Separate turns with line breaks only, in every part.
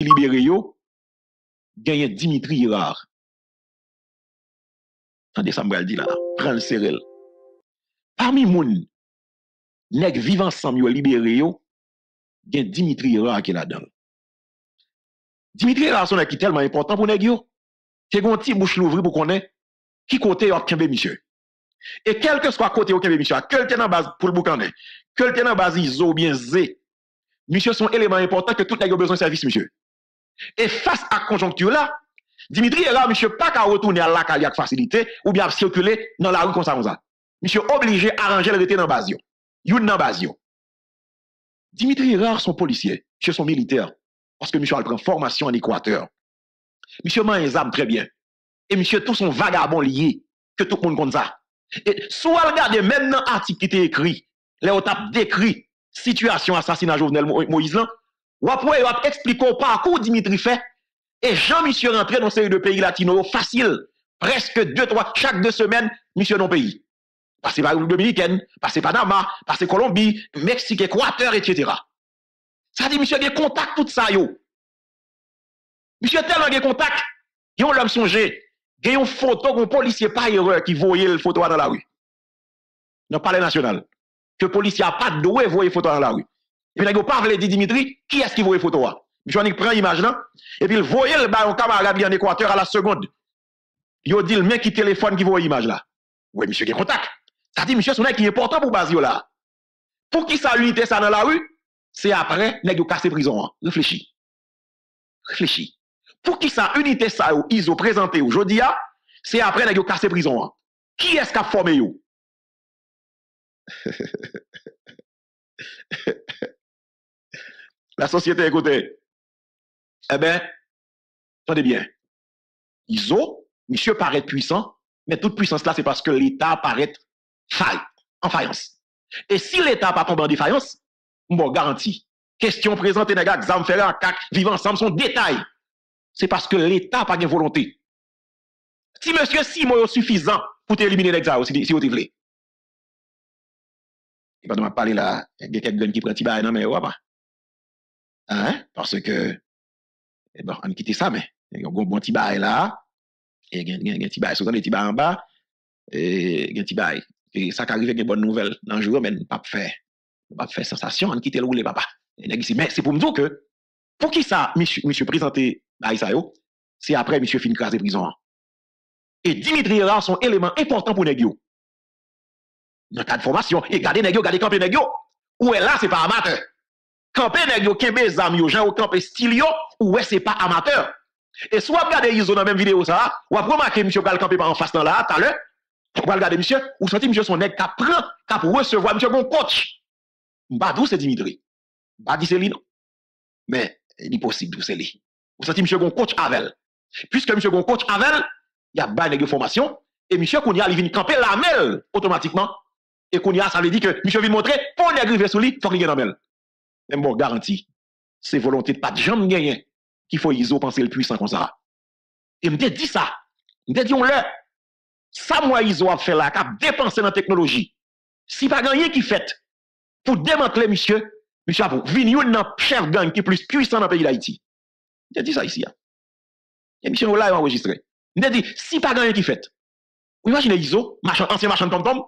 libéré yo, gagne Dimitri Girard. Attendez ça me dit là, prends le serrel. Parmi moun nèg vivant ensemble yo libéré yo, gagne Dimitri Girard qui est là-dedans. Dimitri Girard son qui est tellement important pour nèg yo. C'est gon ti bouche l'ouvrir pour connaître qui côté yo kembe monsieur. Et quel que soit côté yo kembe monsieur, quel ten en base pour le boucaner, quel ten en base iso bien zé. Monsieur son élément important que tout nèg yo besoin de service monsieur. Et face à conjoncture là, Dimitri Girard monsieur pas qu'à retourner à la caille avec facilité ou bien circuler dans la rue comme ça. Monsieur obligé à arranger le rete dans base yo. Youn dans base yo. Dimitri Girard son policier, monsieur son militaire parce que monsieur a prend formation en Équateur. Monsieur man les armes très bien. Et monsieur tout son vagabond lié que tout le monde connaît ça. Et soit regardez même dans l'article qui était écrit, là on t'a décrit situation assassinat Jovenel Moïse là, ou après on expliquer au parcours Dimitri fait et Jean-Monsieur rentré dans série de pays latino facile, presque 2-3 chaque 2 semaines monsieur dans pays. Passé par République Dominicaine, passé Panama, passé Colombie, Mexique, Équateur, etc. Ça dit monsieur a contact tout ça yo. Monsieur tellement de contact, yon l'homme songé, il y a une photo d'un policier par erreur qui voyait le photo dans la rue. Dans le palais national. Que le policier n'a pas de droit de voir photo dans la rue. Et puis, il n'a pas voulu dire Dimitri, qui est-ce qui voit photo là? Monsieur, il prend l'image là, et puis il voyait le baron camarade en Équateur à la seconde. Il dit le mec qui téléphone qui voit l'image là. Oui, monsieur, il y a contact. Ça dit, monsieur, c'est un qui est important pour Basio là. Pour qui ça unité ça dans la rue? C'est après, il a cassé prison. Réfléchis. Réfléchis. Pour qui ça unité ça ils ont présenté aujourd'hui, c'est après qu'ils ont cassé prison. Qui est-ce qui a formé yo? La société, écoutez. Eh bien, attendez bien. Monsieur paraît puissant, mais toute puissance là, c'est parce que l'État paraît en faïence. Et si l'État pas tombé en défaillance, bon, garantie. Question présentée, les gars, examen ferré, vivant ensemble, son détail. C'est parce que l'État n'a pas de volonté. Si monsieur Simon est suffisant pour t'éliminer l'examen, si vous voulez. Il va pas parler là, il y a quelqu'un qui prend petit bail, non, mais ouais, pas. Hein? Parce que, bon, on quitte ça, mais il y a un bon petit bail là, et il y a un petit bail, surtout les petits bails en bas, et il y a un petit bail. Et ça qui arrive avec une bonne nouvelle dans le jour, mais pas faire sensation, on quitte le roulé, papa. Mais c'est pour me dire que, pour qui ça, monsieur présenté Aïsayo, c'est après monsieur fin craser prison. Et Dimitri Girard sont éléments importants pour Negio. Dans le cas de formation, et gardez Negio, gardez camper Negio. Ou est là, c'est pas amateur. Camper Negio, kembe zamio, genre camper stilio, ou est c'est pas amateur. Et soit regardez Iso dans la même vidéo ça, ou après remarquer monsieur Gal camper en face dans là, tout à l'heure, ou regarder monsieur, ou sentez monsieur son nèg qui prend, qui recevoir monsieur bon coach. M'ba d'où c'est Dimitri. M'ba dit c'est lui non. Mais il est possible d'où c'est lui. Vous sentez monsieur bon coach Avel. Puisque monsieur bon coach Avel, il y a bail de formation et monsieur Kounia il vient camper la mêle automatiquement et Kounia ça veut dire que monsieur vient montrer pour les arriver sur lui, faut qu'il y ait la mêle. Même bon garantie, c'est volonté de pas de jamais gagner qu'il faut Iso penser le puissant comme ça. Et me dit ça. Me dit on le ça moi Iso a fait là, a dépensé dans la technologie. Si pas gagner qui fait pour démanteler monsieur a venir dans chef gang qui est plus puissant dans le pays d'Haïti. Il a dit ça ici. Et monsieur là enregistré. Il a dit si pas gagner qui fait. Vous imaginez Iso, ancien marchand de tom-tom,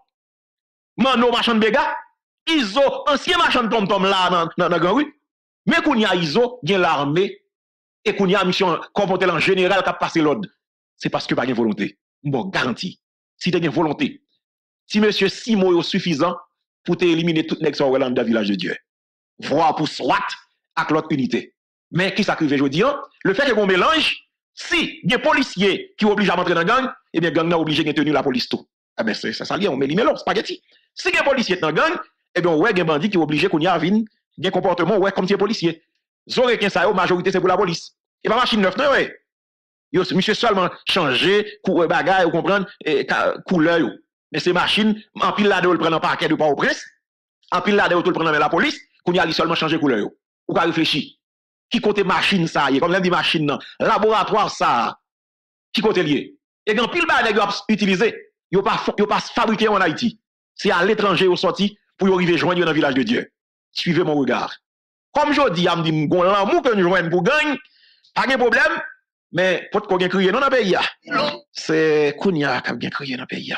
Mano marchand de béga, Iso ancien marchand de tom-tom là dans la grande rue. Mais qu'on y a Iso, il y a l'armée et qu'on y a mission comporter en général qui a passé l'ordre. C'est parce que pas de volonté. Bon, garantie. Si tu as une volonté, si monsieur Simon est suffisant pour t'éliminer toute l'exemple dans le village de Dieu, voire pour SWAT avec l'autre unité. Mais qui s'acrive aujourd'hui, le fait qu'on mélange, si il y a des policiers qui obligent à rentrer dans la gang, eh bien, gang n'a obligé de tenir la police tout. Eh bien, c'est ça, on met les mélanges, spaghetti. Si il y a des policiers dans la gang, eh bien, ouais, il y a des bandits qui sont obligés qu'on y a un comportement, ouais, comme si les policiers. Zoré qu'un ça, majorité, c'est pour la police. Et pas machine neuf, non, ouais. Monsieur seulement changer, bagaille, vous comprenez, couleur. Mais ces machines, en pile là, de le prendre en parquet de pas au presse, en pile là, de le prendre dans la police, qu'on y a seulement changer couleur. Ou pas réfléchir. Qui côté machine ça, comme l'un dit machine, non, laboratoire ça, qui côté lié. Et quand pile là, de utilisé, ils pas fabriqué en Haïti. C'est à l'étranger au sorti pour y arriver joindre dans le village de Dieu. Suivez mon regard. Comme je dis, je me dis, l'amour que nous joignons pour gagner, Pas de problème, mais pour qu'on ait crié dans le pays, c'est Kounia qui a bien crié dans le pays.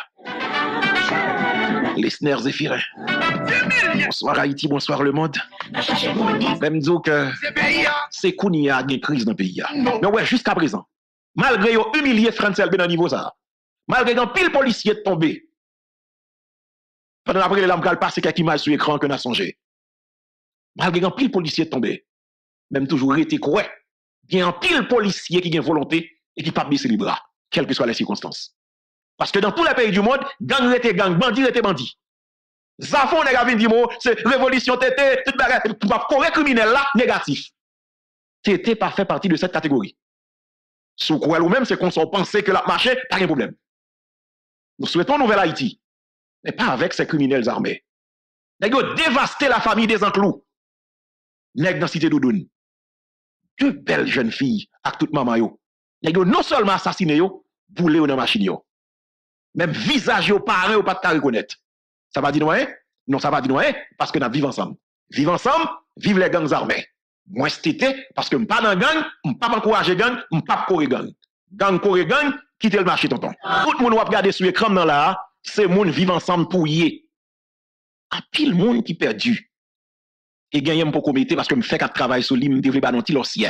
Les snares zéphirins. Bonsoir Haïti, bonsoir le monde. Même dire que c'est Kounia qui a une crise dans le pays. Mais ouais, jusqu'à présent, malgré yon humilié Francel dans le niveau ça, malgré qu'un pile policier tombé, pendant après les lames qu'elle passe quelques images sur l'écran que nous avons songé, malgré qu'un pile policier tombé, même toujours été correct, il y a un pile policier qui a une volonté et qui ne peut pas baisser les bras, quelles que soient les circonstances. Parce que dans tous les pays du monde, gang était gang, bandit était bandit. Zafon n'est pas dit c'est révolution tété, tout bagage, pour correct criminel là, négatif. Tété pas fait partie de cette catégorie. Sous quoi ou même, c'est qu'on s'en pensait que la marché, pas de problème. Nous souhaitons Nouvelle Haïti, mais pas avec ces criminels armés. Nèg yo dévasté la famille des Enclous. Nèg dans cité Doudoune. Deux belles jeunes filles avec toute maman yo. Nèg yo non seulement assassiné yo, boulé yo dans machine yo. Même visage yo parent ou pas de reconnaître. Ça va dire non, hein? Non, ça va dire non, hein? Parce que nous vivons ensemble. Vivre ensemble, vive les gangs armés. Moi, c'était parce que je ne suis pas dans gang, je ne suis pas encourager gang, je ne suis pas coré gang. Gang, coré gang, quittez le marché, tonton. Tout le monde va regarder sur l'écran dans là, c'est monde vivre ensemble pour y. A pile monde qui perdu. Et gagner pour commettre parce que je fais qu'à travail sur lui, je devrais pas non plus l'ossier.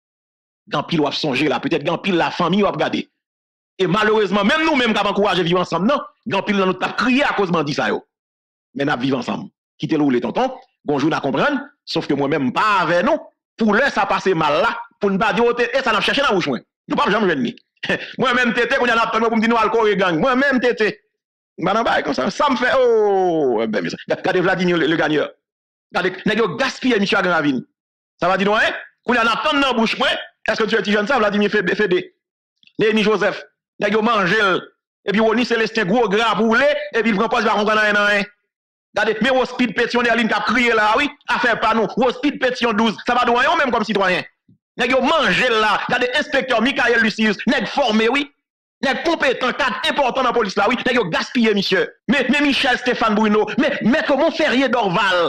Gan pile ou songer là, peut-être gan pile la famille ou regarder. Et malheureusement, même nous, même qui avons encouragé vivre ensemble, non, gan pile dans notre tap crié à cause de dit ça yo. Mais nous vivons ensemble. Quittez le ou les tontons, bonjour, nous comprendre, sauf que moi-même, pas avec nous, pour l'heure, ça passe mal là, pour ne pas dire, et ça n'a cherché dans la bouche, nous pas jamais ennemi. Moi-même, tété, qu'on y a la pour me dire, nous, alcool et gang. Moi-même, tété. Comme ça, ça me fait, oh, regardez Vladimir, le gagneur. Regardez, nous gaspillé Michel Gravine. Ça va dire, non, hein? Qu'on y a la dans la bouche, est-ce que tu es petit jeune ça, Vladimir Fédé? Léni Joseph. Nous mangé, et puis, on y Célestin, gros gras boulé, et puis, il prend pas, il va rentrer dans un. Regardez, mais au speed pétion de la ligne qui a crié là, oui, à faire pas nous. Au speed pétion 12, ça va doyer même comme citoyen. Nèg yo manger là, regardez, inspecteur Michael Lucius, nèg formé, oui. Nèg compétent, cadre important dans la police là, oui. Nèg yo gaspillé, monsieur. Mais Michel Stéphane Bruno, mais maître Montferrier d'Orval.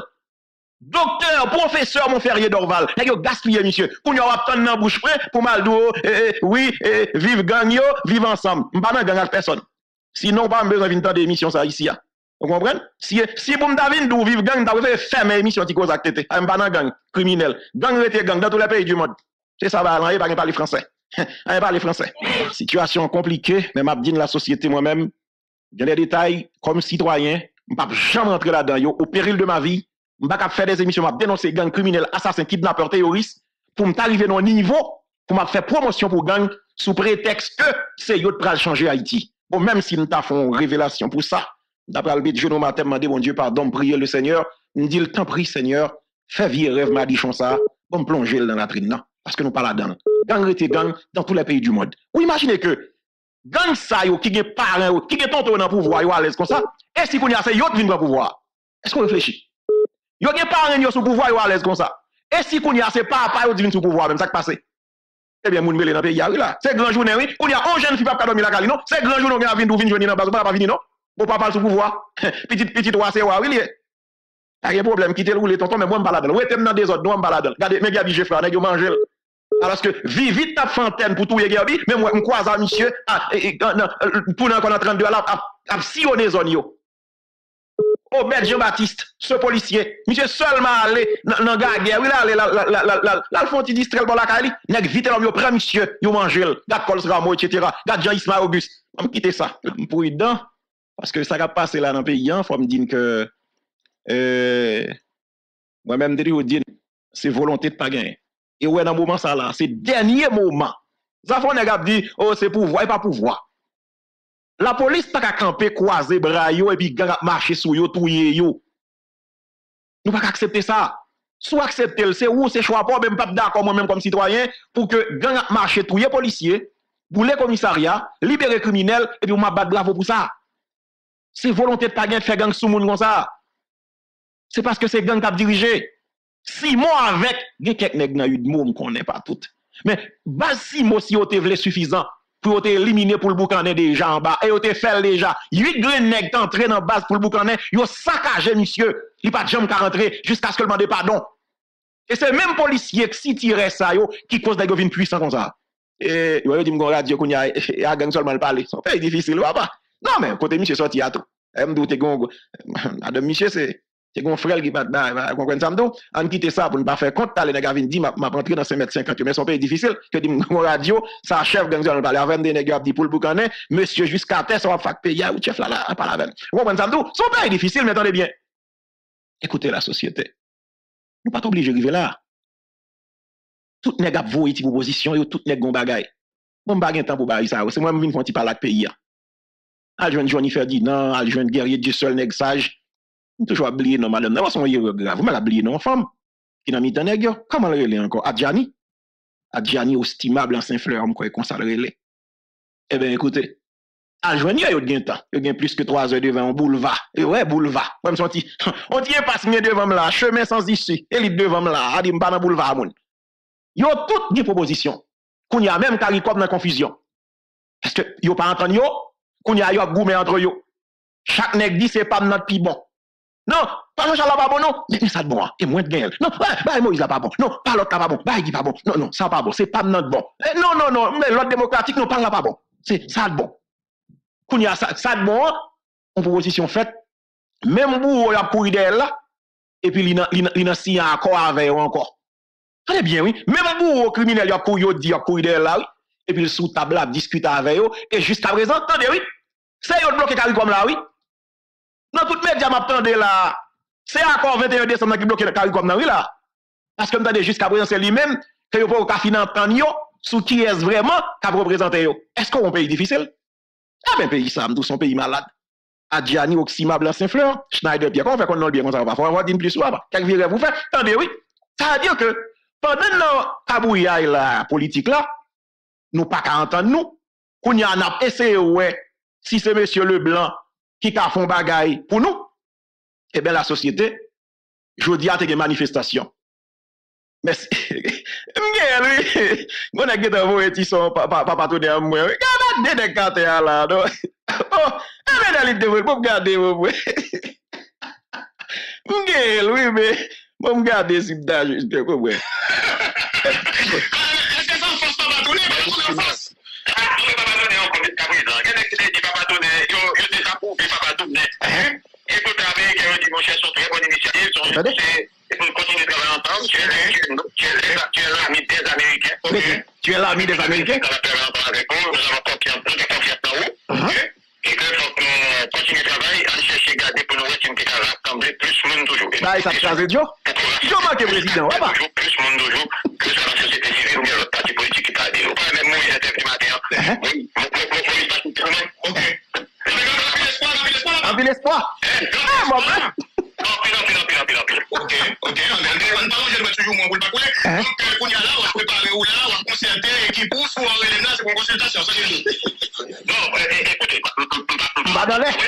Docteur, professeur Montferrier d'Orval. Nèg yo gaspillé, monsieur. Pour nous attendre dans bouche pour maldo, oui, vive gang yo, vive ensemble. M'pas nan gang avec personne. Sinon, pas besoin d'une temps d'émission ça ici. Vous comprenez? Si pour David d'où vivre gang, vous pouvez faire mes émissions qui cause activité. Un pas dans gang criminel. Gang rete gang dans tous les pays du monde. C'est ça va, on pas parler français. On parler français. Situation compliquée, mais m'a dit la société moi-même, j'ai des détails comme citoyen, je pas jamais rentrer là-dedans au péril de ma vie, je pas faire des émissions, m'a dénoncer gang criminel, assassin, kidnappeur, terroriste pour m'arriver dans un niveau pour m'a faire promotion pour gang sous prétexte que c'est yo pral changer Haïti. Bon même si nous t'a fait une révélation pour ça. D'après le but, je nous matin, demandé, mon Dieu, pardon, prier le Seigneur. Il me dit, le temps prie, Seigneur, fais vieux rêve, m'a dit, ça, pour me plonger dans la trine, non? Parce que nous parlons là-dedans. Gang rete gang dans tous les pays du monde. Vous imaginez que, gang ça, yo, qui est parent, qui est tonton dans le pouvoir, yo à l'aise comme ça, et si qu'on y a assez, yo qui vient dans le pouvoir? Est-ce qu'on réfléchit? Yo qui est parent, yo sous pouvoir, yo à l'aise comme ça. Et si qu'on y a assez, papa, yo qui vient sous pouvoir, même ça qui passe. Eh bien, moun mêlé dans le pays, là. C'est grand journée, oui. Qu'on y a 11 jeunes filles, pas dormir la cali, non? C'est grand journée, on a vu d'où vient journée dans la base, pas venir, non? Bon, papa sous pouvoir. Petit roi, c'est roi, oui, il y a un problème, quittez le roulé, tonton, mais moi, je me balade. Ouais, t'es dans des autres, moi, je me balade. Regardez, mes gars, j'ai frère, je mange. Alors que, vite ta fontaine pour tout les gars, mais moi, je croise à monsieur, pour nous, qu'on est en train de à sillonner zone, yo. Oh, Maître Jean-Baptiste, ce policier, monsieur seulement allé dans la guerre, oui, là, le font il distrait pour la cali, nèg vite l'homme, yo prend monsieur, yo mange, gade Cols Ramo, etc., gade Jean-Ismaël Auguste. On quitter ça. Pour dedans. Parce que ça va passer là dans le pays, il faut me dire que moi-même, c'est volonté de pas gagner. Et ouais, dans le moment, ça là, c'est le dernier moment. Ça fait qu'on dit, oh, c'est pouvoir et pas pouvoir. La police pas qu'à camper, croiser, bras yo, et puis marcher sur yo, touyer yo. Nous pas accepter ça. Soit accepter, c'est où, c'est choix pas, même pas d'accord moi-même comme citoyen, pour que gang marcher, touyer policier, bouler commissariat, libérer criminel, et puis on m'a battu bravo pour ça. C'est volonté de pas gagner de faire gang sous monde comme ça. C'est parce que c'est gang qui a dirigé. 6 mois avec, il y a quelques nègres qui ont eu connaît pas toutes. Mais, base 6 mois si vous avez suffisant pour éliminer pour le boucaner déjà en bas. Et vous avez fait déjà. 8 grands nègres entrés dans la base pour le boucaner. Vous avez saccagé, monsieur. Il n'y a pas de jambe qui rentré jusqu'à ce que le demande pardon. Et c'est même policier qui tire ça, qui cause des govines puissants comme ça. Et il dit, mon radio, qu'on y a gang seulement le parler. C'est difficile, papa. Non, mais côté monsieur sorti à tout. Je me doute que Madame Michel, c'est un frère qui va comprendre ça. On quitte ça pour ne pas faire compte. Les gars viennent dire, m'a rentré dans 5,50 m, mais son pays difficile. Que dit, mon radio, ça chef gang seulement parler. Avec des nègres dit pour le boucaner, monsieur jusqu'à terre, ça va faire payer ou chef là, pas la veine. Vous comprenez ça? Son pays difficile, mais attendez bien. Écoutez la société. Nous pas obligés d'arriver là. Tout nèg ap voye ti proposition yo, tout nèg gon bagay. Bon bagay temps pour bagay ça, c'est moi même vinn font ti parler pays. Al joindre Jennifer dit non, al joindre guerrier du seul nèg sage. Toujours oublier non madame, non son erreur grave. Vous m'a oublié non femme qui dans mi-temps nèg yo, comment le relé encore Adjani? Adjani estimable ancien fleur, me comme ça le relé. Eh bien écoutez, al joindre yo gen temps, yo gen plus que 3 heures devant un boulevard. Et ouais, boulevard. Même son ti on ti passe bien devant là, chemin sans issue. Et li devant là, a dit m'pas dans boulevard moun. Yo toutes des propositions. Qu'on y a même caricop dans confusion. Parce que yo pas entendre yo, qu'on y a yo goumé entre yo. Chaque nèg dit c'est pas notre pi bon. Non, pas Jean-Charles pas bon non, mais ça bon et moins de gain. Non, bah Moïse là pas bon. Non, pas l'autre pas bon. Bah il pas bon. Non non, ça pas bon, c'est pas notre bon. Non non non, mais l'autre démocratique non pas là pas bon. C'est ça bon. Qu'on y a ça bon, en proposition faite, même vous y a pourri d'elle là et puis il n'a signé accord avec encore. Très bien, oui. Même pour criminel, il y a pour dire, il y a pour là, oui. Et puis, sous table, là, discuter avec eux. Et jusqu'à présent, attendez, oui. C'est eux bloqué CARICOM là, oui. Dans toutes les médias, m'attendez là. C'est encore 21 décembre qui bloque CARICOM là, oui, là. Parce que m'attendez jusqu'à présent, c'est lui-même que vous pouvez financer sous qui est vraiment qui représente eux. Est-ce qu'on est un pays difficile? Ah ben, pays ça, nous sommes pays malade. Adjani, Oxima, Blanc, Saint-Fleur, Schneider, Pierre, comment on fait qu'on a le bien comme ça? Faut avoir dit plus ou pas? Qu'est-ce que vous faites? Attendez, oui. Ça veut dire que pendant nos cabouillailles la politique là, nous pas qu'à entendre nous, qu'on y en a essayé ouais, si c'est monsieur Leblanc qui a fait bagaille pour nous, eh bien la société, je dis à tes manifestations. Mais lui, on a gagné un voyage qui sont pas tourné à moi. Regardez des cartes là, non? Oh, mais dans l'idée, vous regardez, vous. Oui, mais vous regardez si d'âge, est-ce que ça ne force pas tourner, mais on force. Pas tourner encore vite qu'à présent. Qu'est-ce que tu pas tourner? Je t'ai approuvé, pas tourner. Écoute, avec un dimanche, sont très bonnes initiatives. C'est pour continuer de travailler ensemble. Tu es l'ami des Américains. Okay. Tu es l'ami des Américains. Nous avons confiance dans vous. Et que faut qu'on continue le travail, on cherche garder pour nous qui va rassembler plus de monde toujours. Là, ça se passe, Joe. Joe manque président, ouais, toujours plus de monde toujours que sur la société civile ou bien l'autre parti politique qui t'a dit. Ou pas même moi, j'étais petit matin. Oui, ok. Un peu l'espoir. Ah, mon frère. Ok. On parle, je dois toujours mon boule pas couler. Donc, on y a là, on va préparer ou là, on va concerter qui pousse ou on relève là, c'est pour consultation. Non, écoutez, pas dans l'air.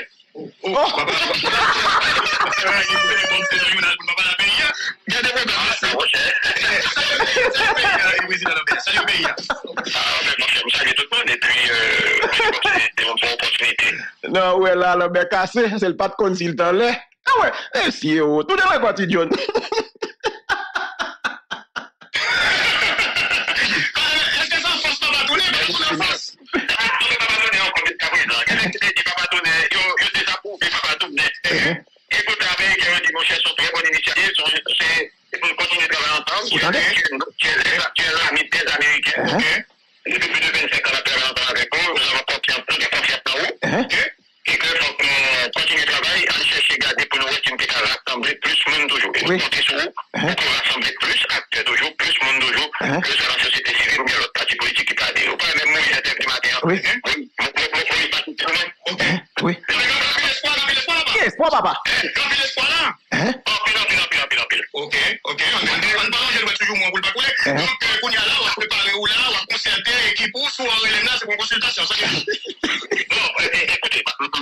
Non, ouais, là, le bec cassé, c'est le pas de consultant là. Ah ouais, si, tout de même, quotidien. Est-ce que ça force pas tourner, mais on force? Écoute, avec un dimanche, sont très bonnes initiatives. C'est pour continuer de travailler ensemble. Tu es l'ami des Américains. Depuis plus de 25 ans, on a travaillé ensemble avec eux. Nous avons confiance dans vous. Et que faut qu'on continue le travail, on cherche garder pour nous qui va rassembler plus de monde toujours. Et nous comptons sur vous pour rassembler plus, acteurs toujours, plus de monde toujours, que sur la société civile ou bien l'autre parti politique qui t'a dit. Ou pas même moi, j'étais petit matin. Oui. Oui. Espoir, papa. Campil espoir là. Ok. On parle, je dois toujours mon boule pas couler. Donc, on y a là, on va préparer ou là, on va concerter qui pousse ou on relève là, c'est pour consultation. Non, écoutez,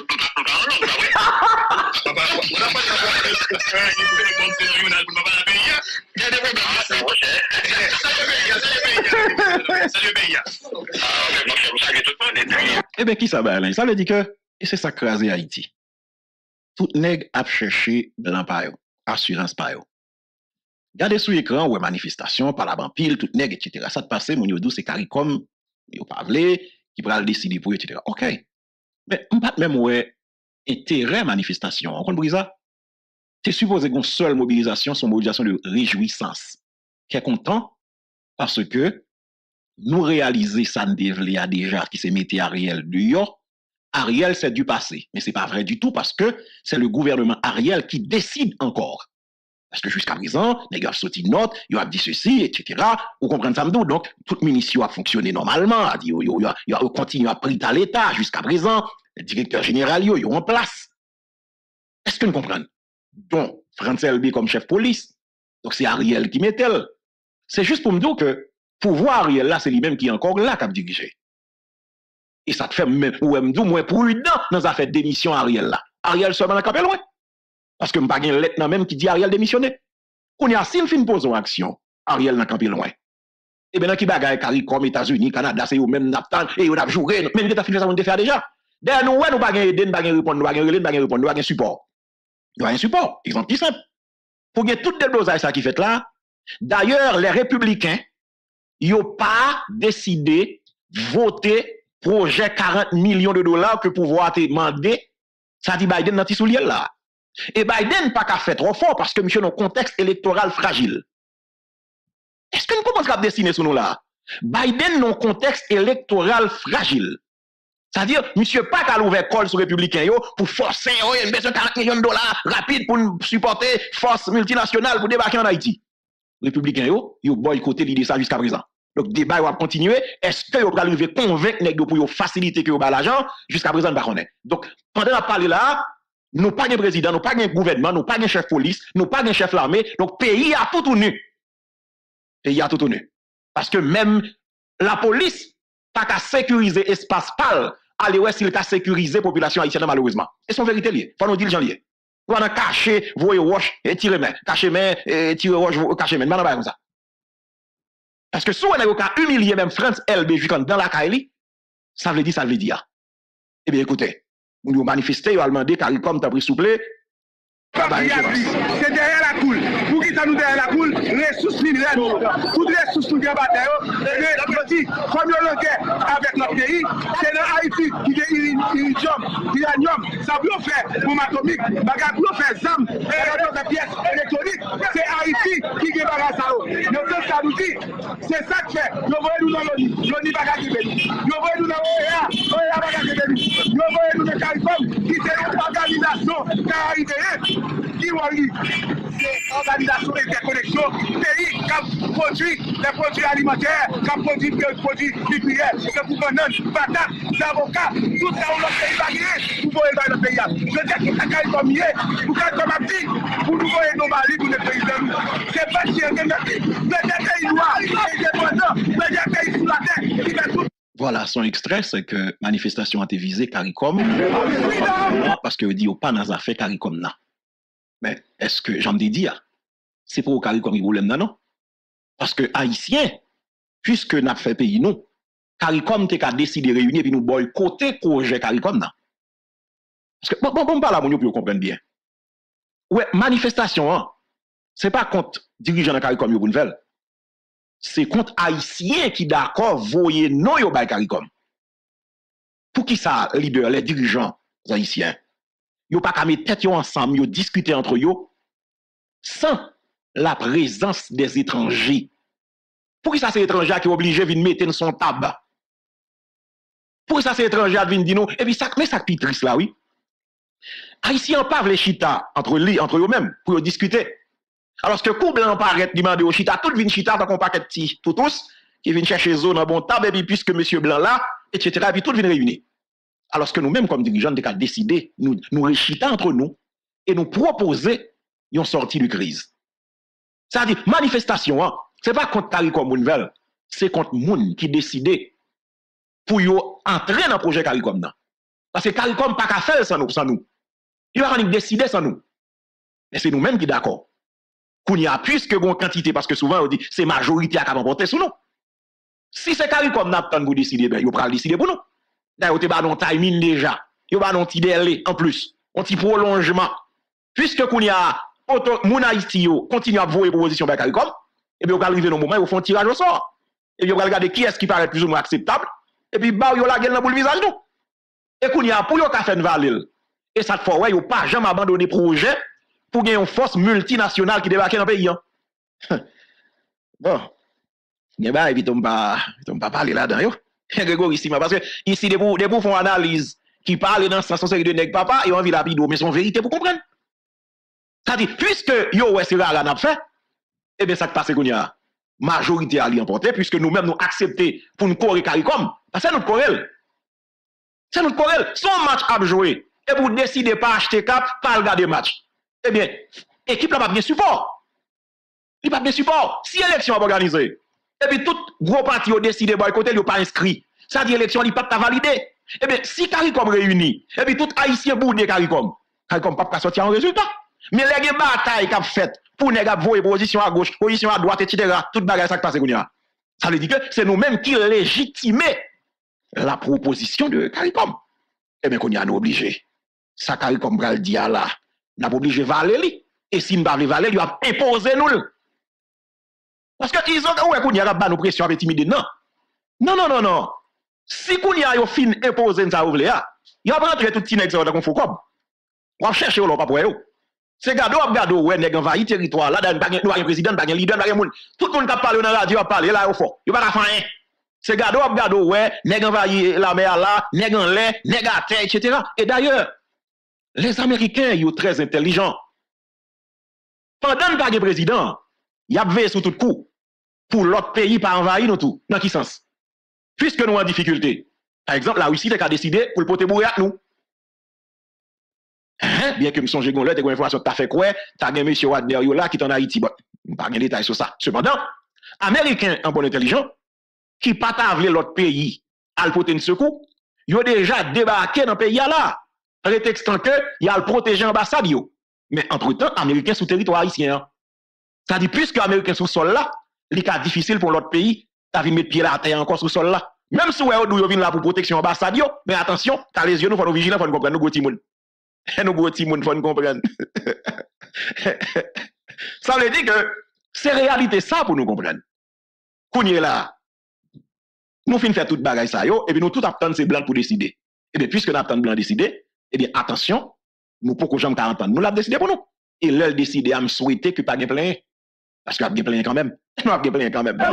eh bien, qui ça va, ça veut dire que, et c'est ça crasé Haïti. Tout nèg a cherché blanc pa yo, assurance pa yo. Regardez sur l'écran, ouais, manifestation, par la pile, tout nègre, etc. Ça te passe, mon yo c'est CARICOM, yo parlé, qui pourra le décider pour eux, etc. OK. Mais on pas même, ouais, intérêt manifestation. On comprend ça? C'est supposé qu'une seule mobilisation, son mobilisation de réjouissance. Qui est content parce que nous réaliser ça ne devait déjà qui s'est mis Ariel dehors. Ariel, c'est du passé. Mais c'est pas vrai du tout parce que c'est le gouvernement Ariel qui décide encore. Parce que jusqu'à présent, les gars sorti note, ils ont dit ceci, etc. Vous comprenez ça, donc, toute mission a fonctionné normalement, il a continué à prêter à l'État jusqu'à présent, le directeur général, ils en place. Est-ce que nous comprenons? Donc, France LB comme chef police, donc c'est Ariel qui met elle. C'est juste pour me dire que pouvoir Ariel là, c'est lui-même qui est encore là qui a dirigé. Et ça te fait même, ou me dire, moins prudent dans les affaires de démission Ariel là. Ariel seulement dans le loin. Parce que je n'ai pas une lettre même qui dit Ariel démissionné. On y a s'il fin pose une action, Ariel n'a campé loin. Et bien, qui bagaille CARICOM, États-Unis, Canada, c'est eux même Naptan, et on a joué, même qui a fini ça, on a fait déjà. D'ailleurs, nous, nous pas aider, nous pas répondre, nous pas répondre, nous pas support. Nous pas un support. Exemple plus simple. Pour que toutes les doses ça qui fait là, d'ailleurs, les républicains, ils n'ont pas décidé voter projet 40 millions de dollars que pouvoir te demander, ça dit Biden dans soulier là. Et Biden pas qu'à faire trop fort parce que monsieur dans un contexte électoral fragile. Est-ce que nous commençons à dessiner sur nous là? Biden dans un contexte électoral fragile. C'est-à-dire, monsieur pas qu'à l'ouvrir col sur républicain pour forcer une baisse de 40 millions de dollars rapide pour supporter force multinationale pour débarquer en Haïti. Républicain yo boycotté l'idée ça jusqu'à présent. Donc débat va continuer. Est-ce que vous allez arriver convaincre nèg pour faciliter que vous ba l'argent jusqu'à présent pas connaît. Donc pendant la parler là, nous pas de président, nous pas de gouvernement, nous pas de chef police, nous pas de chef l'armée. Donc pays a tout tourné. Pays a tout tourné. Parce que même la police pas qu'à sécuriser espace pal, aller ouais s'il qu'à sécuriser population haïtienne malheureusement. Et son vérité lié. Faut nous dire le lié. Vous allez cacher, voyer roche et tirer main, cacher main et tirer roche, cacher main. Pas comme ça. Parce que si on a humilié même France LB dans la Kaili, ça veut dire. Eh bien écoutez, nous manifester, nous allons demander CARICOM t'a pris souple.
C'est derrière la coule. Pour qui ça nous derrière la coule, ressources minerais, toutes les ressources nous avons bataille, comme nous avons avec notre pays, c'est dans Haïti qui est uranium, ça peut faire bombe atomique, bagarre pour faire ZAM, et pièces électroniques, c'est Haïti qui est bagarre ça. Nous ça nous dit, c'est ça que fait. Nous voyons nous dans l'ONU bagarre qui fait. Nous voyons nous dans l'OEA bagarre qui fait. Nous voyons nous dans CARICOM qui c'est une organisation caribéenne. Qui c'est organisation d'interconnexion, pays qui produit des produits alimentaires, qui produit des produits nucléaires, qui produit bananes, patates, avocats, tout ça, on a pays bagué, pour voir dans le pays. Je dis que ça caille comme hier, pour faire comme un petit, pour nous voir nos maris, pour les pays de nous. C'est pas si on est des pays noirs, des indépendants, des pays sous la terre, qui fait tout.
Voilà, son extrait, c'est que manifestation a été visée CARICOM, parce que dit pas dans les affaires CARICOM là. Mais est-ce que j'en ai dit, c'est pour CARICOM problème non? Parce que Haïtiens, puisque n'a fait pays nous, CARICOM t'es qu'à décider de réunir et nous boycotter projet CARICOM là. Parce que bon pas là pour nous comprendre bien. Ouais, manifestation, c'est pas contre dirigeants de CARICOM yo pour nouvelle. C'est contre Haïtiens qui d'accord voyer non yo bay CARICOM. Pour qui ça leader les dirigeants haïtiens yo pas qu'à mettre tête ensemble, yo discuter entre yo sans la présence des étrangers. Pour qui ça c'est étranger qui est obligé de mettre son tabac? Pour ça c'est étranger qui vient dire nous et puis ça mais ça qui triste là oui. Haïtiens pas les chita entre eux-mêmes pour discuter. Alors que coup blanc paraît demander au chita tout vient chita dans un paquet petit tous qui viennent chercher zone dans bon table et puis puisque monsieur blanc là etc. et puis tout vient réunir. Alors que nous-mêmes, comme dirigeants, nous avons décidé, nous réchiter entre nous et nous proposer une sortie de crise. C'est-à-dire, manifestation, ce n'est pas contre CARICOM ou nouvelle, c'est contre moun qui décide pour entrer dans le projet CARICOM. Parce que CARICOM n'a pas qu'à faire sans nous. Il va pas décider sans nous. Mais c'est nous-mêmes qui sommes d'accord. Qu'on y a plus que une quantité, parce que souvent on dit c'est majorité à remporter sur nous. Si c'est CARICOM n'a pas de décider, ben, il va décider pour nous. D'ailleurs, tu vas dans timing déjà. Tu vas dans petit délai en plus. Un petit prolongement. Puisque qu'on y a mon Haïti yo continue à voyer proposition par CARICOM, et puis on va arriver dans le moment où ils font tirage au sort. Et puis on va regarder qui est-ce qui paraît plus ou moins acceptable, et puis bah yo la gueule dans le visage nous. Et qu'on y a pour yo ka fait valel. Et ça fois ouais, yo pas jamais abandonné projet pour gagner une force multinationale qui débarque dans le pays. Bon. Il bah et puis on pas parler là-dedans yo. Grégory ici parce que ici des pour font analyse qui parle dans ce sens de nèg papa et envie rapido mais son vérité pour comprendre. Ça dit puisque yo ouais c'est rare n'a fait et bien ça qui passe qu'on y a majorité à l'emporter puisque nous-mêmes nous accepter pour nous correr CARICOM parce que notre correl. C'est notre correl. Son match à jouer et pour décider pas acheter cap pas regarder match. Eh bien équipe là pas bien support. Il pas bien support. Si élection organisée et puis tout gros parti ont décidé boycotter, ils n'ont pas inscrit. Ça dit élection, il pas validé. Eh bien, si CARICOM réuni, et puis tout haïtien boudé CARICOM pas sortir en résultat. Mais les batailles qu'a fait pour les gars voyer position à gauche, position à droite, etc., toute bagaille ça qui passe. Ça veut dire que c'est nous-mêmes qui légitimons la proposition de CARICOM. Eh bien, qu'on y a nous obligé. Ça CARICOM va le dire là. Nous avons obligé Valérie. Et si nous ne voulons pas Valérie, il va imposer nous. Parce que ils ont ouais qu'on y a pas nos pression avec timide non. Si qu'on y a yo fin imposer ça ouvler a, il va rentrer tout petit nèg ça dans Foucault. On va chercher ou pas pour yo. C'est gado ouais nèg envahi territoire là dans pas un président, pas un leader, pas un monde. Tout le monde qui parle dans la radio a parler là au fort. Yo pas faire rien. C'est gado ouais nèg envahi la mer là, nèg en l'air, nèg à terre etc. Et d'ailleurs, les Américains yo très intelligents. Pendant pas de président, il y a veillé sur tout coup pour l'autre pays pas envahir nous tout. Dans quel sens? Puisque nous en difficulté. Par exemple, la Russie a décidé pour le poter bourrer à nous. Bien que me songe gon là, des informations que tu as fait quoi, tu as un monsieur Wagner là qui est en Haïti. Bon, pas de détails sur ça. Cependant, Américains en bon intelligent, qui pas t'avler l'autre pays à le poter une secours, ils ont déjà débarqué dans le pays là. Prétextant que il y a le protéger l'ambassade. Mais entre-temps, Américains sous territoire haïtien. Ça dit, puisque Américains sous sol là, il est difficile pour l'autre pays, t'as vu mettre pied là à terre encore sous sol là. Même si ouais, nous venons là pour protection ambassade, mais attention, t'as les yeux, nous faut nous vigilants, faut nous comprendre, nous gros timoun. Nous gros timoun, faut nous comprendre. Ça veut dire que c'est réalité ça pour nous comprendre. Qu'on y est là, nous finissons faire toute bagaille ça, et puis nous tout attendons ces blancs pour décider. Et bien, puisque nous attendons blancs décider, et bien, attention, nous pour que jamais entendre, nous l'avons décidé pour nous. Et là, décidé à me souhaiter que pas de plein. Parce qu'il y a bien plein quand même. Il y a bien plein quand même.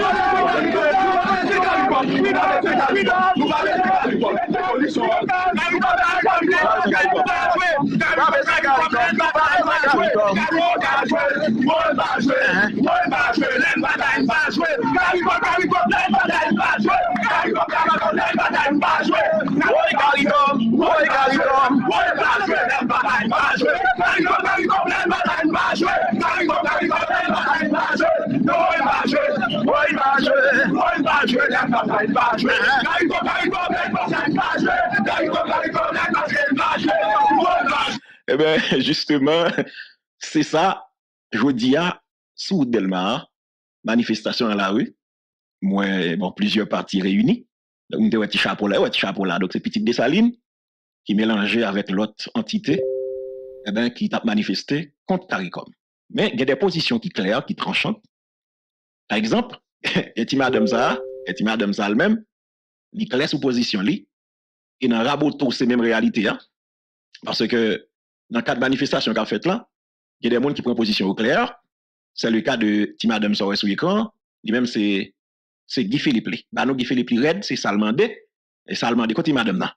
Eh bien, justement, c'est ça. Je dis à sous Delmar, manifestation dans la rue. Moi, bon, plusieurs partis réunis. Donc, on a un petit chapeau là. Donc, c'est Petite Dessalines qui mélangeait avec l'autre entité, eh ben, qui t'a manifesté contre CARICOM. Mais il y a des positions qui claires, qui tranchantes. Par exemple, et Madame ça elle-même, il claire sous position li, et dans raboto ces mêmes réalités, hein. Parce que dans le cas de manifestation qu'a fait là, il y a des gens qui prennent position au clair. C'est le cas de Madame Soré sur l'écran. Lui-même, c'est Guy Philippe. Bah, nous, Guy Philippe, Red, c'est Salmandé. Et Salmandé, côté Madame là.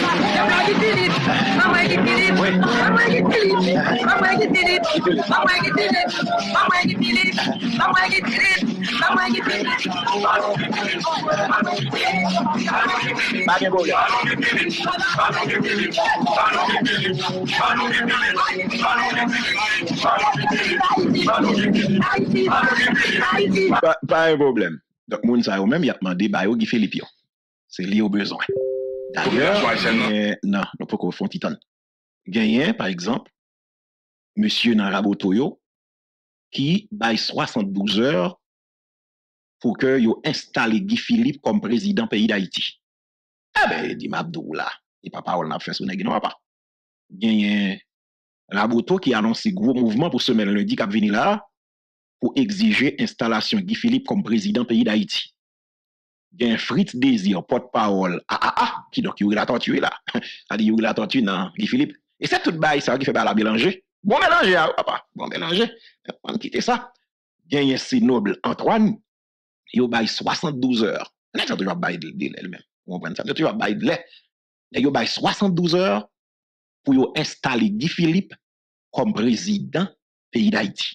Pas un problème. Donc, moun sa yo même, il a demandé, bah, Guy Philippe. C'est lié au besoin. D'ailleurs, non, nous pas qu'on font titan. Gagné, par exemple, monsieur Narabotoyo, qui baille 72 heures pour que yo installe Guy Philippe comme président pays d'Haïti. Eh ben, dit Mabdou là, et papa, on a fait son nègre, non, pas. Gagné, Raboto qui a annoncé gros mouvement pour semaine lundi qui venir là pour exiger installation Guy Philippe comme président pays d'Haïti. Il y a un Fritz Désir, porte-parole, qui donc il a torturé là. A dit il a torturé dans Guy Philippe. Et c'est tout bail ça qui fait la mélanger. Bon mélanger, papa, bon mélanger. On quitte ça. Il y a un noble Antoine, il bail 72 heures. On a toujours bail de elle-même. On comprend ça. Tu vas bail de lait. Il bail 72 heures pour installer Guy Philippe comme président pays d'Haïti.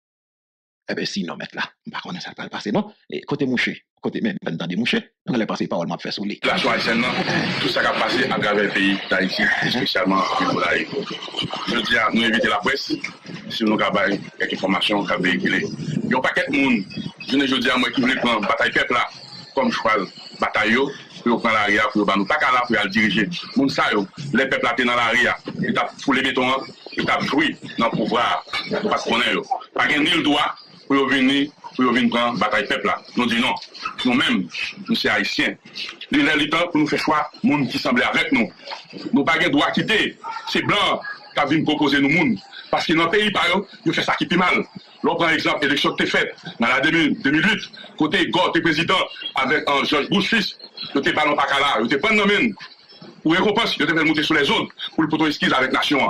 Eh bien, sinon, mettre là, par contre, ça ne va pas passer, non? Et côté mouché, côté même, pas de mouché, on allait passer par le fait sous les.
La haïtienne, tout ça qui a passé à travers le pays d'Haïti, spécialement au niveau d'Haïti. Je dis à nous inviter la presse, si nous avons quelques informations qui ont véhiculées. Il n'y a pas quelques monde, je ne dis à moi qui voulait prendre bataille peuple là, comme je parle, bataille, pour prendre l'arrière, pour nous pas qu'à là, pour diriger. Moun ça, les peuples là, dans l'arrière, ils tapent pour les bétons, ils tapent jouer dans le pouvoir, parce qu'on est, pas qu'il ni le droit, pour venir prendre bataille peuple là. Nous disons non. Nous-mêmes, nous sommes haïtiens. Il est le temps pour nous faire choix, monde qui semblent avec nous. Nous n'avons pas le droit de quitter. C'est blanc qui viennent proposer nous monde. Parce que dans le pays, par exemple, ils font ça qui est mal. L'on prend exemple, l'élection qui a été faite dans la 2008, côté Gore, le président, avec George Bush fils, il était ballon pas là, il était pas nommé. Pour récompense, il était fait monter sur les zones pour le poteau esquisse avec la nation.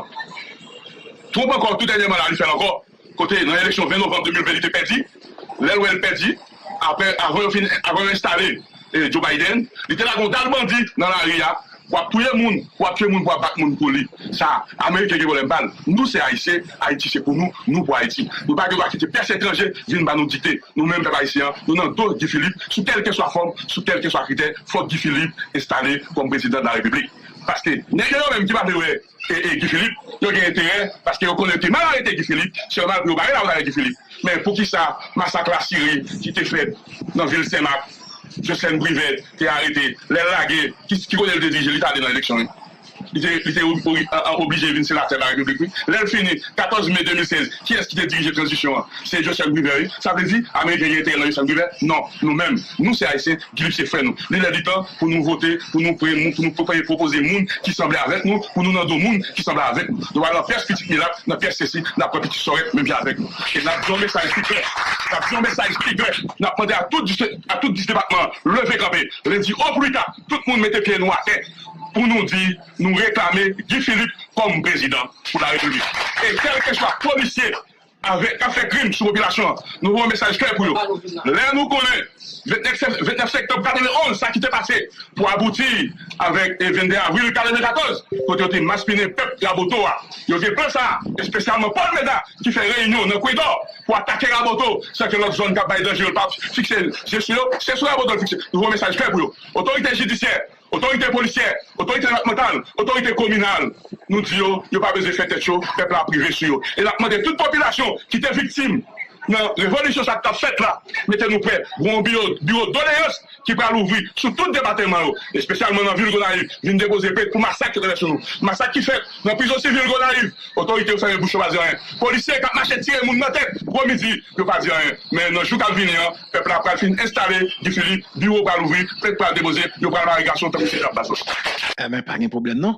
Trop encore, tout dernièrement, là, il fait encore. Côté, dans l'élection 20 novembre 2020, il était perdu. Là où elle perdu, après avoir installé Joe Biden, il était là comme dans le bandit dans la RIA, pour tuer les gens, pour battre les gens pour lui. Ça, Américain qui veut balle. Nous, c'est Haïtien, Haïti, c'est pour nous, nous pour Haïti. Nous ne pouvons pas quitter personne étranger, viennent nous dicter. Nous-mêmes, les Haïtiens, nous avons tous Guy Philippe, sous quelle que soit forme, sous quel que soit critère, il faut Guy Philippe installé comme président de la République. Parce que, les gens même qui va et Guy Philippe, il y a intérêt, parce qu'ils connaissent que mal arrêté Guy Philippe, c'est mal pour là avec Guy Philippe. Mais pour qui ça, massacre la Syrie, qui était fait dans la ville Saint-Marc, Jocelyne Brivet, qui a arrêté, les lagués, qui connaît le diriger l'État dans l'élection. Il était obligé de venir sénateur de la République. Là, fini, 14 mai 2016, qui est-ce qui a dirigé la transition? C'est Jocelyne Brivet. Ça veut dire, Américain qui était dans Jocelyne Brivet? Non, nous-mêmes, nous, c'est Haïtiens, Guy c'est frère nous. Il est du temps pour nous voter, pour nous proposer des gens qui semblent avec nous, pour nous donner des gens qui semblent avec nous. Nous allons faire ce petit miracle, dans pièce ceci, dans la petite soirée, même bien avec nous. Et nous avons un message plus clair. Nous avons un message plus clair. Nous avons demandé à tout le département, levez camper. Nous dit au plus tard, tout le monde mette pied nous à terre. Pour nous dire, nous réclamer Guy Philippe comme président pour la République. Et quel que soit policier avec a fait crime sur la population, nous avons un message clair pour eux. Là, nous connaissons 29 septembre 91, ça qui s'est passé pour aboutir avec le 22 avril 94, quand ils ont maspiné le peuple de Raboto. Ils ont fait ça, spécialement Paul Meda qui fait réunion dans le corridor pour attaquer Raboto, c'est que notre zone qui a pas danger, pas fixé. C'est sur Raboto fixé. Nous avons un message clair pour eux. Autorité judiciaire, autorité policière, autorité départementale, autorité communale, nous disons, il n'y a pas besoin de faire tête chaud, le peuple a privé sur eux. Et la demande toute population qui était victime dans la révolution ça t'a fait là, mettez-nous prêts pour un bureau d'oléance qui va l'ouvrir sur tout le département, et spécialement dans la ville de Gonaïve, vient déposer plainte pour massacre de nous. Massacre qui fait dans la prison civile de Gonaïve, autorité au sein de bouche pas dire rien. Policiers qui marchent tirer les gens dans la tête, pour midi, ils ne pas dire rien. Mais dans le jour qui vient, le peuple a fin installé, Guy Philippe, bureau va l'ouvrir, plainte pour déposer, il va la régulation tant que c'est là-bas.
Mais pas de problème, non?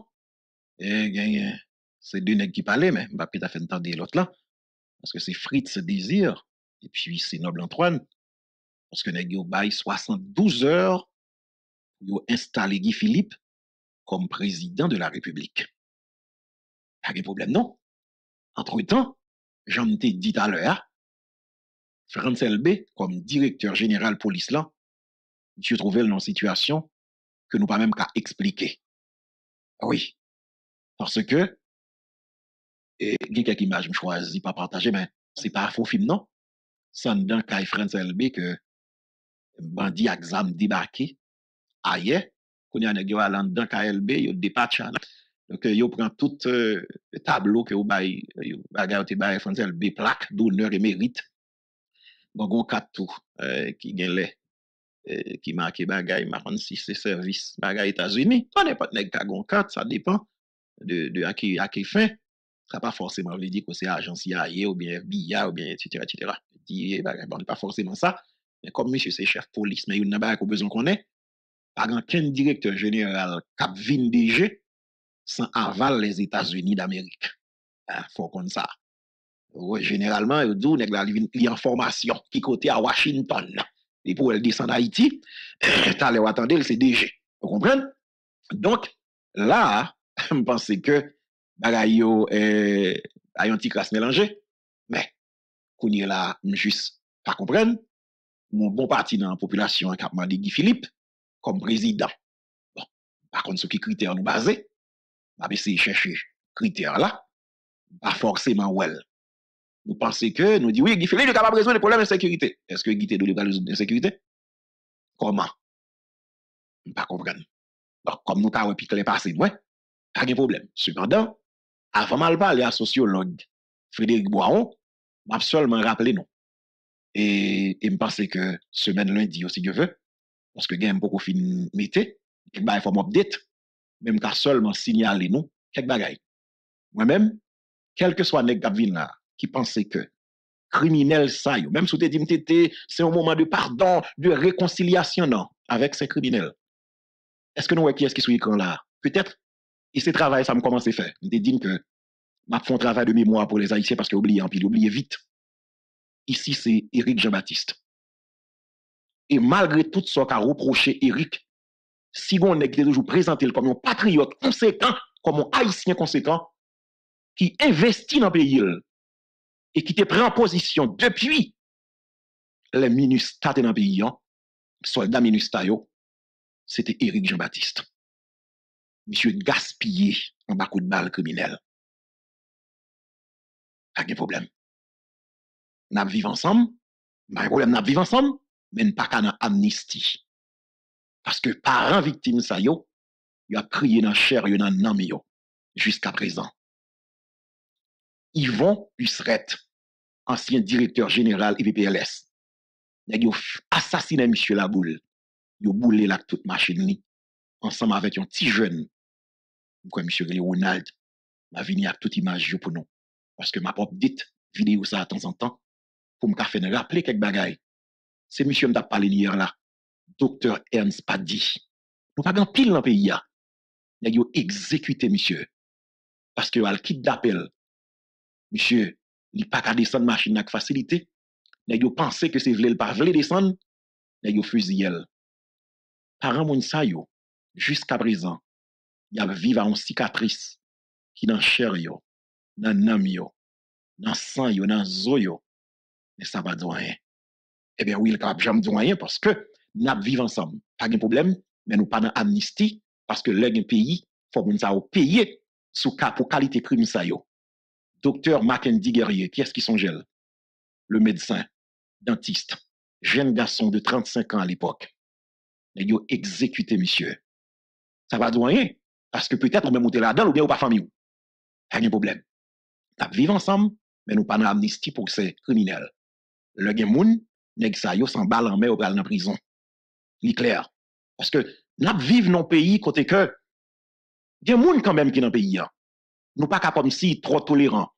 C'est deux nègres qui parlaient, mais je ne vais pas fait entendre l'autre là. Parce que c'est Fritz Désir, et puis c'est Noble Antoine. Parce que nègres ont bail 72 heures pour installer Guy Philippe comme président de la République. Pas de problème, non? Entre-temps, j'en ai dit à l'heure, France LB, comme directeur général police là, je trouvais dans une situation que nous pas même qu'à expliquer. Oui. Parce que, il y a quelques images que je choisis pas partager, mais c'est pas un faux film, non? C'est dans Kai France LB que bandit a exam débarqué ailleurs, qu'on y a nèg yo allant dans KLB, yo dépatch là. Donc yo prend tout tableau que yo bay bagay te bay France LB plaque d'honneur et mérite. Bon gon kat tout qui gen les qui marqué bagay marron si c'est service bagay États-Unis. Pas n'importe nèg ka gon kat, ça dépend de à qui fin. Ça pas forcément veut dire que c'est agence CIA ou bien FBI ou bien etc. Dit bon pas forcément ça. Mais comme monsieur c'est chef police, mais il n'a pas besoin qu'on ait, pas aucun directeur général cap DG sans aval les États-Unis d'Amérique. Faut qu'on ça. Généralement, il dit nèg la li en formation qui côté à Washington. Et pour elle descendre à Haïti, t'as l'air attendre c'est DG. Vous comprenez? Donc là, je pense que bagay yo a un petit classe mélangé, mais qu'on y là juste pas comprendre. Mon bon parti dans la population qui a demandé Guy Philippe comme président. Bon, par contre, ce qui critères nous basés, on va essayer de chercher critères là, pas forcément well. Nous pensons que, nous disons, oui, Guy Philippe est capable de résoudre les problèmes de sécurité. Est-ce que Guy Philippe est capable de résoudre la sécurité? Comment? Je ne pas comprendre. Donc, comme nous avons piqué les passés, ouais, pas de problème. Cependant, avant de parler à sociologue Frédéric Boiron, m'a seulement rappelé non. Et je pense que semaine lundi aussi, Dieu veut, parce que il y a beaucoup fin mété, il y a faut update, même qu'à seulement signaler nous, quelques bagailles. Moi-même, quel que soit nèg Gabvin là, qui pense que criminel ça, même si tu dit c'est un moment de pardon, de réconciliation, non, avec ces criminels. Est-ce que nous voyons qui est-ce qui est sur l'écran là? Peut-être, et ce travail, ça me commence à faire. Je te dis que m'a fait un travail de mémoire pour les Haïtiens parce qu'ils oublient, puis ils oublient vite. Ici, c'est Éric Jean-Baptiste. Et malgré tout ce qu'a reproché Éric, si on est toujours présenté comme un patriote conséquent, comme un haïtien conséquent, qui investit dans le pays et qui te prend en position depuis les MINUSTA dans le pays, soldats MINUSTA, c'était Éric Jean-Baptiste. Monsieur gaspillé en bas coup de balle criminel. Pas de problème. Nous vivons ensemble, pas de problème, nous vivons ensemble, mais pas qu'à amnistie. Parce que parents victimes, ça yo, il a crié dans la chair, il a dans yo, jusqu'à présent. Yvon Husret, ancien directeur général IPPLS, il a assassiné M. Laboule. Il a boulé la toute machine ensemble avec un petit jeune, comme M. Ronald, m'a venu avec toute image pour nous. Parce que ma propre dite vidéo ça de temps en temps, pour me faire rappeler quelques bagailles. C'est monsieur m'a parlé hier là, docteur Ernst Paddy. Nous pas grand pile dans le pays. Il a exécuté monsieur. Parce que al kidnappé. Monsieur, il n'a pas qu'à descendre machine avec facilité. Il a pensé que c'est vle pas vle descendre. Il a fusillé. Parents moun sa yo, jusqu'à présent, il a vivre en cicatrice qui dans chair yo, dans nam yo, dans sang yo, dans zo yo. Mais ça va dire rien. Eh bien oui, il capable jamais dire rien parce que nous vivons ensemble. Pas de problème, mais nous pas dans amnistie parce que le pays faut moun sa payer sous cas pour qualité crime ça yo. Docteur Mackenzie Guerrier, qui est-ce qui sont gel? Le médecin, dentiste, jeune garçon de 35 ans à l'époque. Il a exécuté, monsieur. Ça va dire rien. Parce que peut-être on va monter là-dedans ou bien ou pas famille. Pas de problème. Nous vivons ensemble, mais nous pas dans amnistie pour ces criminels. Le gen moun, nèg sa yo sans balle en main ou pral dans prison. Li clair. Parce que nous vivons dans un pays côté que gen moun quand même qui dans pays. Nous pas capable si trop tolérant.